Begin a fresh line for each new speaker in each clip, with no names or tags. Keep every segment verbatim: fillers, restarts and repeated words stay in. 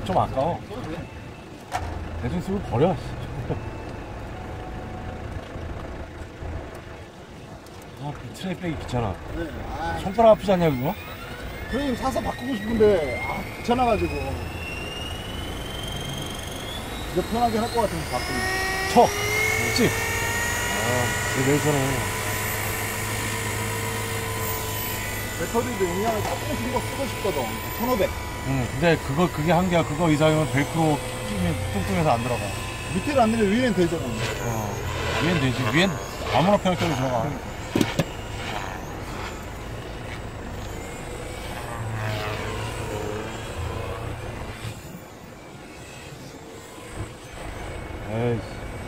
좀 아까워. 대충 쓰고 버려. 아, 그 트레이 빼기 귀찮아.
네. 아,
손가락 아프지 않냐 그거?
프레임 사서 바꾸고 싶은데 아 귀찮아가지고 이제 편하게 할 것 같으면 바꾸면
쳐! 찍! 아, 내 내일서는
배터리도 용량을 조금씩 더 쓰고 싶거든. 천오백.
응, 근데 그거, 그게 한계야. 그거 이상이면 벨크로 끼면 뚱뚱해서 안 들어가.
밑에를 안 내면 위엔 되잖아.
어, 위엔 되지. 위엔 아무나 편하게 들어가. 에이씨.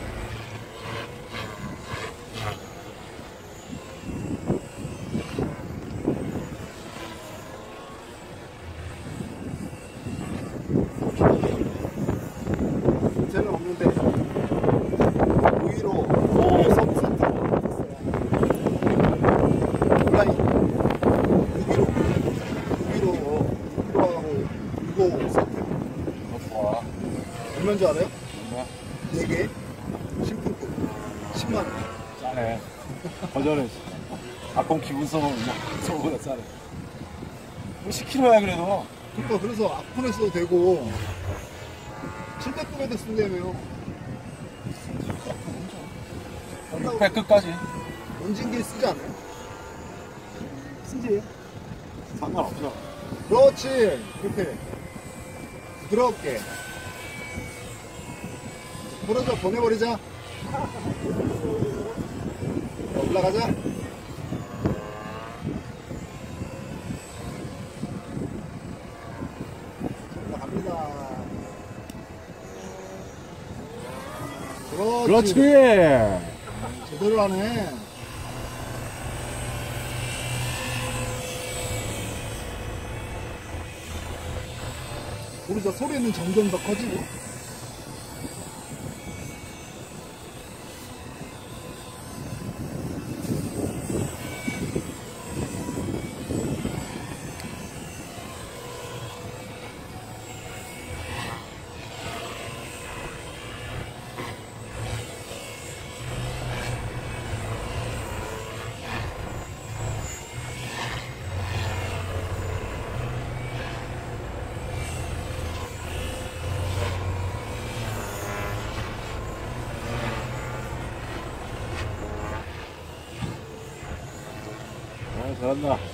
문제는 없는데 오히려 서브 세트 온라인 육 킬로그램 육 킬로그램하고 육십오 세트
어, 좋아.
얼마인지 알아요?
뭐야?
네 개 신품급 십만 원.
싸네. 거절해. 아콘 기분 써보면 저거보다 싸네. 뭐 십 킬로그램야 그래도.
그러니까 그래서 아폰에 써도 되고 칠백급에도 쓴다며요.
육백 끝까지.
원진기 쓰지 않아요? 쓰지.
상관없어.
그렇지. 이렇게 부드럽게 부러져 보내버리자. 올라가자. 올라갑니다. 그렇지.
그렇지.
제대로 하네. 우리 저 소리는 점점 더 커지고.
아, 잘한다.